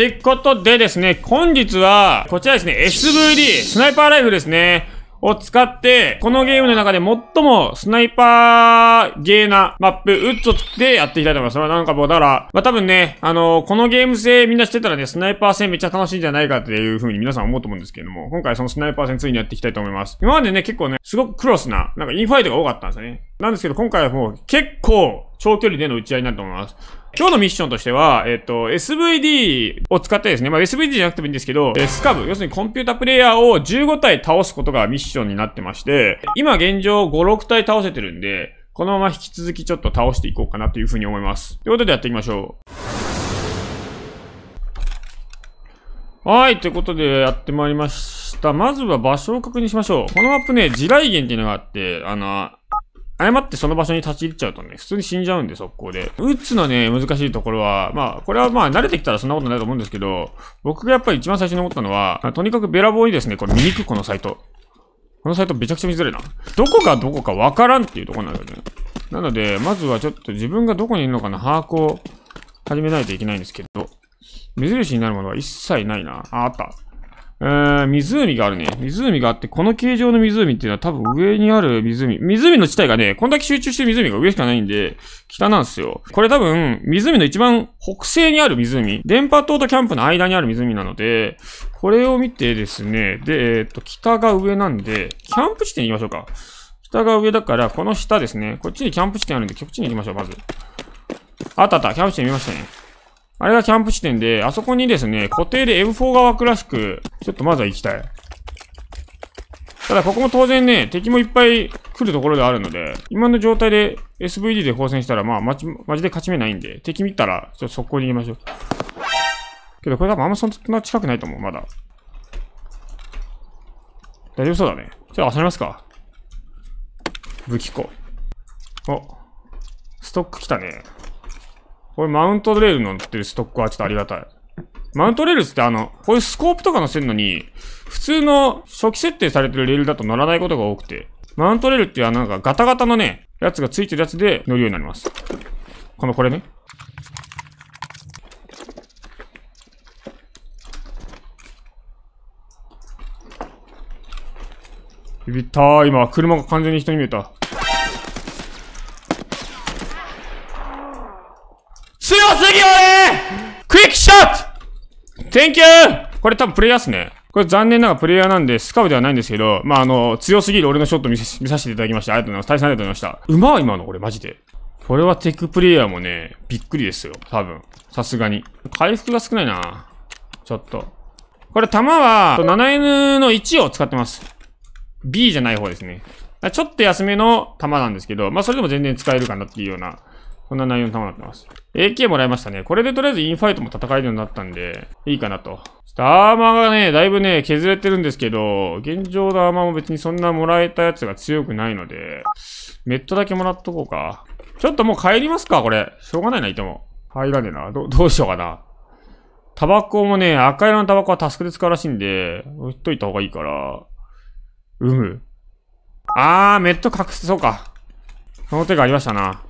ってことでですね、本日は、こちらですね、SVD、スナイパーライフルですね。を使って、このゲームの中で最もスナイパーゲーなマップ、ウッズでやっていきたいと思います。それはなんかもう、だから、まあ、多分ね、このゲーム性みんな知ってたらね、スナイパー戦めっちゃ楽しいんじゃないかっていう風に皆さん思うと思うんですけれども、今回そのスナイパー戦ついにやっていきたいと思います。今までね、結構ね、すごくクロスな、なんかインファイトが多かったんですよね。なんですけど、今回はもう結構長距離での打ち合いになると思います。今日のミッションとしては、SVD を使ってですね、まあ、SVD じゃなくてもいいんですけど、スカブ、要するにコンピュータプレイヤーを15体倒すことがミッションになってまして、今現状5、6体倒せてるんで、このまま引き続きちょっと倒していこうかなというふうに思います。ということでやっていきましょう。はい、ということでやってまいりました。まずは場所を確認しましょう。このマップね、地雷原っていうのがあって、誤ってその場所に立ち入っちゃうとね、普通に死んじゃうんで、速攻で。撃つのね、難しいところは、まあ、これはまあ、慣れてきたらそんなことないと思うんですけど、僕がやっぱり一番最初に思ったのは、とにかくべらぼうにですね、これ見にくこのサイト。このサイトめちゃくちゃ見づらいな。どこがどこかわからんっていうところなんだよね。なので、まずはちょっと自分がどこにいるのかの把握を始めないといけないんですけど、目印になるものは一切ないな。あった。湖があるね。湖があって、この形状の湖っていうのは多分上にある湖。湖の地帯がね、こんだけ集中してる湖が上しかないんで、北なんですよ。これ多分、湖の一番北西にある湖。電波塔とキャンプの間にある湖なので、これを見てですね、で、北が上なんで、キャンプ地点行きましょうか。北が上だから、この下ですね。こっちにキャンプ地点あるんで、こっちに行きましょう、まず。あったあった、キャンプ地点見ましたね。あれがキャンプ地点で、あそこにですね、固定で M4 が湧くらしく、ちょっとまずは行きたい。ただここも当然ね、敵もいっぱい来るところであるので、今の状態で SVD で交戦したら、まあ、マジで勝ち目ないんで、敵見たら、ちょっと速攻に逃げましょう。けどこれ多分あんまそんな近くないと思う、まだ。大丈夫そうだね。ちょっと遊びますか。武器庫。お、ストック来たね。これマウントレールの乗ってるストックはちょっとありがたい。マウントレールってこういうスコープとか乗せるのに、普通の初期設定されてるレールだと乗らないことが多くて、マウントレールっていうなんかガタガタのね、やつがついてるやつで乗るようになります。これね。ビビったー。今、車が完全に人に見えた。強すぎよね。クイックショット !Thank you! これ多分プレイヤーっすね。これ残念ながらプレイヤーなんで、スカウではないんですけど、まあ強すぎる俺のショット見させていただきました。ありがとうございます。大変ありがとうございました。うまい今のこれマジで。これはテクプレイヤーもね、びっくりですよ。多分。さすがに。回復が少ないな。ちょっと。これ弾は、7N の1を使ってます。B じゃない方ですね。ちょっと安めの弾なんですけど、まあそれでも全然使えるかなっていうような、こんな内容の弾になってます。AK もらいましたね。これでとりあえずインファイトも戦えるようになったんで、いいかなと。アーマーがね、だいぶね、削れてるんですけど、現状のアーマーも別にそんなもらえたやつが強くないので、メットだけもらっとこうか。ちょっともう帰りますか、これ。しょうがないな、いても。入らねえな。どうしようかな。タバコもね、赤色のタバコはタスクで使うらしいんで、置いといた方がいいから。メット隠せそうか。その手がありましたな。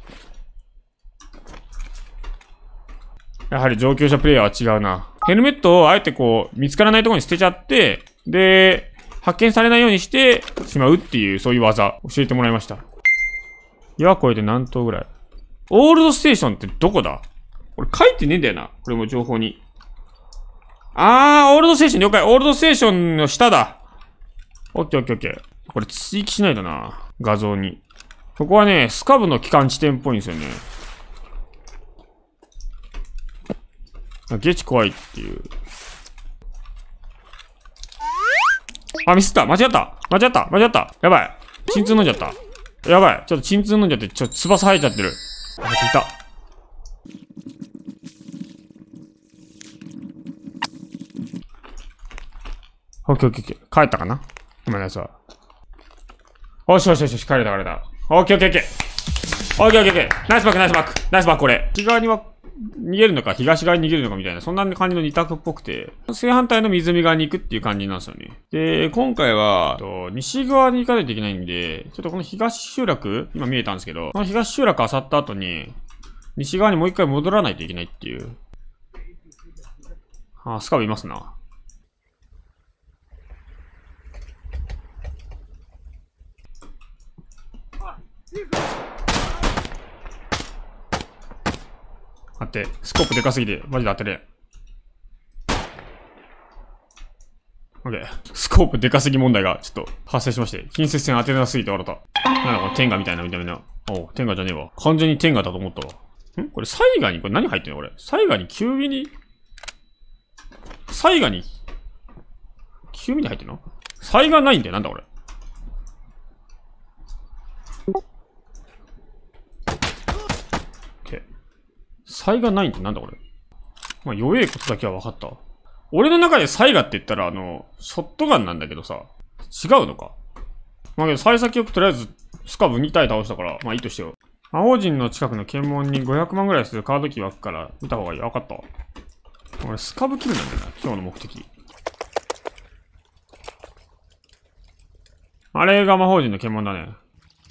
やはり上級者プレイヤーは違うな。ヘルメットをあえてこう、見つからないところに捨てちゃって、で、発見されないようにしてしまうっていう、そういう技、教えてもらいました。岩越えて何頭ぐらい。オールドステーションってどこだ？これ書いてねえんだよな。これも情報に。オールドステーション了解。オールドステーションの下だ。オッケーオッケーオッケー。これ追記しないとな。画像に。ここはね、スカブの帰還地点っぽいんですよね。ゲチ怖いっていう。ミスった。間違った。やばい。鎮痛飲んじゃった。やばい。ちょっと鎮痛飲んじゃって、翼生えちゃってる。いた。オッケーオッケーオッケー。帰ったかな今のやつは。よし、帰れた。オッケーオッケーオッケー。ナイスバック、これ。内側には逃げるのか、東側に逃げるのかみたいな、そんな感じの二択っぽくて、正反対の湖側に行くっていう感じなんですよね。で、今回は、西側に行かないといけないんで、ちょっとこの東集落、今見えたんですけど、この東集落漁った後に、西側にもう一回戻らないといけないっていう。 あ、スカブいますな。待って、スコープでかすぎて、マジで当てれん。オッケー。スコープでかすぎ問題がちょっと発生しまして、近接戦当てなすぎて笑った。なんだこの天下みたいな見た目の。おう、天下じゃねえわ。完全に天下だと思ったわ。これ、サイガに、これ何入ってんのこれ。サイガに9ミリサイガに9ミリ入ってんのサイガないんだよ。なんだこれ。サイガないんってなんだこれ。まあ、弱えことだけは分かったわ。俺の中でサイガって言ったら、ショットガンなんだけどさ、違うのか。まあけど、幸先よくとりあえず、スカブ2体倒したから、まあいいとしてよ。魔王人の近くの検問に500万ぐらいするカードキー湧くから、見た方がいい。分かったわ。俺、スカブキルなんだよな、今日の目的。あれが魔法人の検問だね。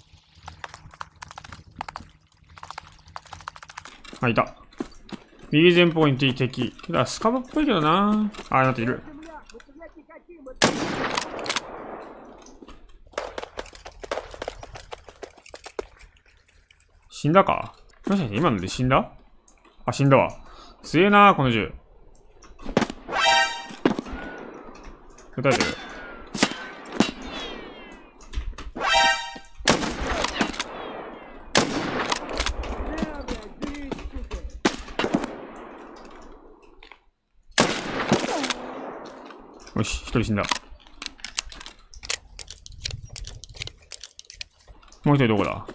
あ、いた。右前方に敵。けど、スカブっぽいけどな。あ、なんている。死んだか？もしかして今ので死んだ？あ、死んだわ。強えな、この銃。撃たれてる。よし、一人死んだ。もう一人どこだ？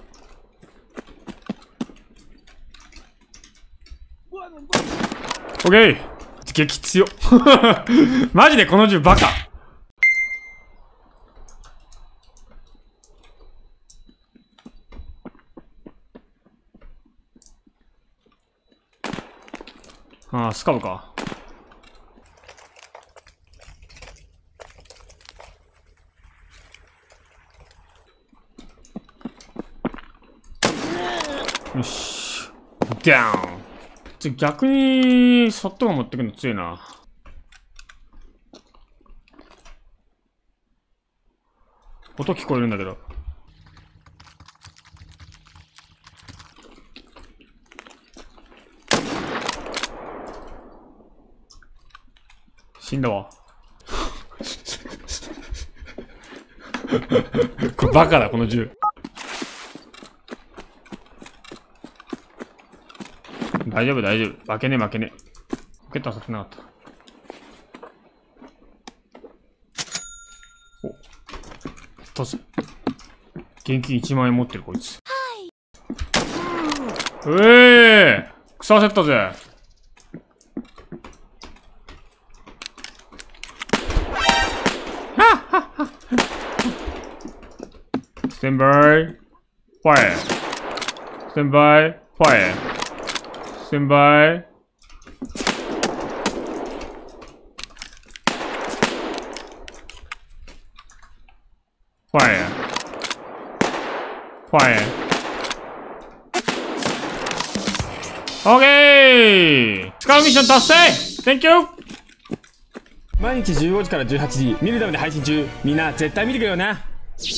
オッケー！激強。マジでこの銃バカ。ああ、スカブか。よし。ダウン。逆に、ショットガン持ってくるの強いな。音聞こえるんだけど。死んだわ。これバカだ、この銃。大丈夫、大丈夫。負けねえ、負けねえ。ポケットはさせなかった。お。トス。現金1万円持ってる、こいつ。草焦ったぜ。ステンバイ。ファイア。ステンバイ。ファイア。ステンバイ。ファイア。ファイア。オッケー！スカウミッション達成！ Thank you！ 毎日15時から18時、見るためで配信中。みんな絶対見てくれよな。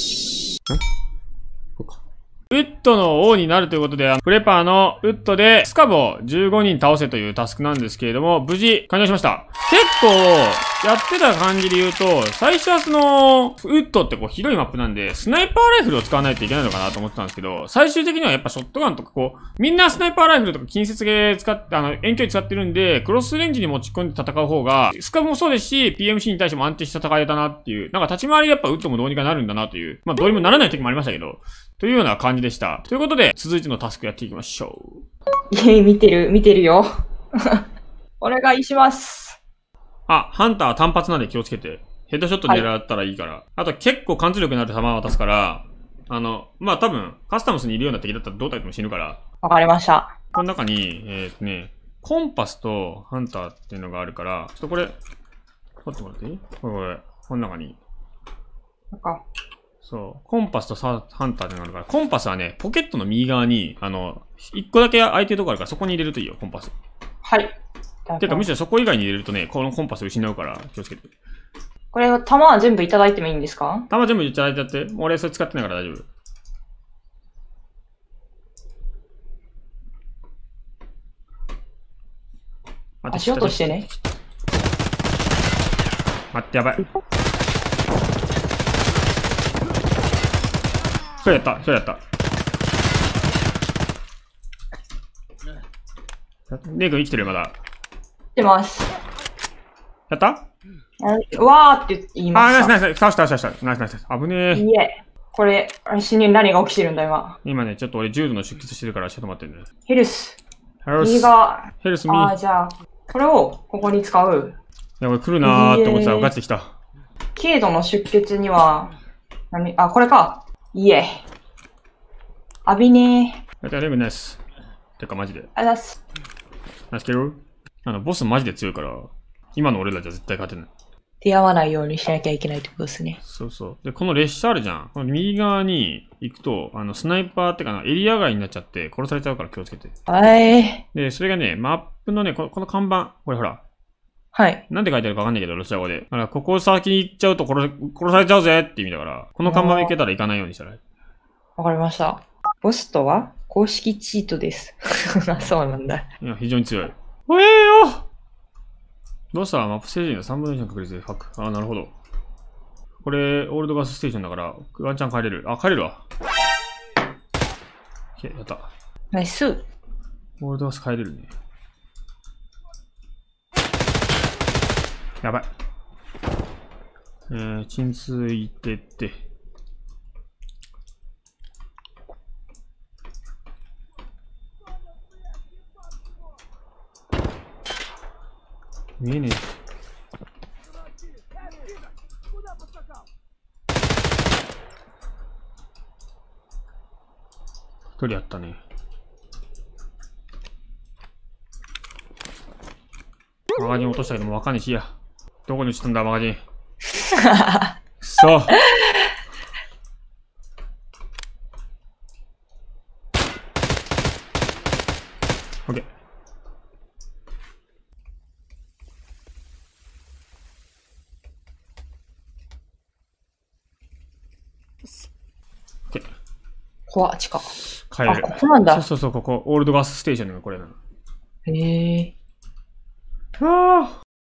ウッドの王になるということで、プレパーのウッドでスカブを15人倒せというタスクなんですけれども、無事完了しました。結構、やってた感じで言うと、最初はウッドってこう広いマップなんで、スナイパーライフルを使わないといけないのかなと思ってたんですけど、最終的にはやっぱショットガンとかみんなスナイパーライフルとか近接系使って、遠距離使ってるんで、クロスレンジに持ち込んで戦う方が、スカブもそうですし、PMC に対しても安定した戦いだなっていう、なんか立ち回りでやっぱウッドもどうにかなるんだなという、まあどうにもならない時もありましたけど、というような感じでした。ということで、続いてのタスクやっていきましょう。 見てるよ。お願いします。 あ、ハンターは単発なんで気をつけて。ヘッドショット狙ったらいいから。はい、あと結構貫通力になる弾を渡すから、まあ、多分、カスタムスにいるような敵だったら胴体でも死ぬから。 わかりました。 この中に、コンパスとハンターっていうのがあるから、ちょっとこれ、取ってもらっていい？これ、この中に。 なんか。 そう。コンパスとハンターってのがあるから、コンパスはね、ポケットの右側に、一個だけ空いてるとこあるから、そこに入れるといいよ、コンパス。 はい。 てか、むしろそこ以外に入れるとね、このコンパス失うから気をつけて。 これ、弾は全部いただいてもいいんですか？ 弾全部いただいちゃって。俺それ使ってないから大丈夫。 足音してね。 待って、やばい。そうやった、そうやった。レイ君生きてるよ、まだ。 来てます。 やったわーって言いました。 ナイスナイス、倒した。ナイスナイス。危ねえ。 いえ。これ、私に何が起きてるんだ、今。 今ね、ちょっと俺重度の出血してるから、ちょっと待ってね。 ヘルス。右ヘが。 ルスミー。 じゃあ、これをここに使う。 いや、俺来るなーって思ってたら、ガチで来た。 軽度の出血には、これか。いえ。浴びねやったレイ君ナイス。てか、マジで。 あざっす。 ナイスキル。ボスマジで強いから、今の俺らじゃ絶対勝てない。 出会わないようにしなきゃいけないってことですね。 そうそう。で、この列車あるじゃん。この右側に行くと、スナイパーってかな、エリア外になっちゃって殺されちゃうから気をつけて。 はい。 で、それがね、マップのね、この看板、これほら。 はい。 なんて書いてあるかわかんないけど、ロシア語で。だから、ここ先に行っちゃうと殺されちゃうぜって意味だから、この看板行けたら行かないようにしたら。 わかりました。ボスとは公式チートです。そうなんだ。 いや、非常に強い。おえーよどうしたマップステージの3分の1の確率でファック。あ、なるほど。これ、オールドガスステーションだから、ワンチャン帰れる。あ、帰れるわ。やった。 ナイス。 オールドガス帰れるね。やばい。鎮痛いてって。見えねえ。一人やったね。マガジン落としたけどもうわかんねえしや。どこに落ちたんだ、マガジン。くそ。オッケー。 怖っ、地下。 帰れる。 あ、ここなんだ。 そう、ここ。オールドガスステーションのこれなの。 へえ。 ああ。